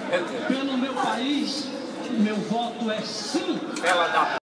Pelo meu país, meu voto é sim. Ela dá